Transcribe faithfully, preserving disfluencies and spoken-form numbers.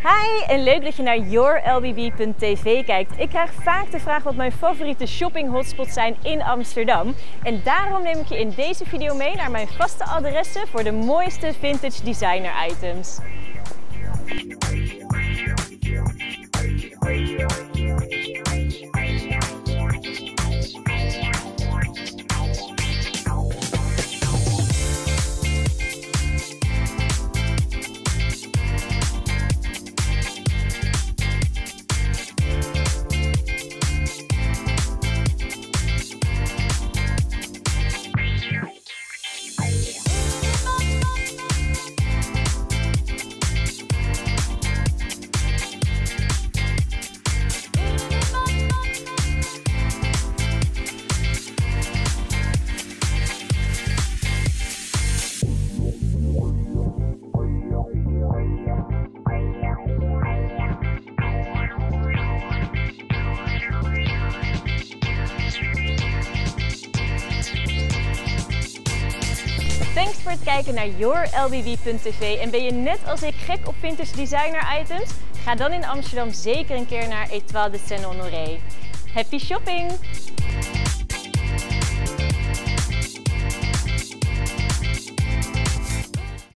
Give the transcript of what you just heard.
Hi en leuk dat je naar your L B B punt t v kijkt. Ik krijg vaak de vraag wat mijn favoriete shopping hotspots zijn in Amsterdam. En daarom neem ik je in deze video mee naar mijn vaste adressen voor de mooiste vintage designer items. Thanks voor het kijken naar your L B B punt t v en ben je net als ik gek op vintage designer items? Ga dan in Amsterdam zeker een keer naar Étoile de Saint-Honoré. Happy shopping!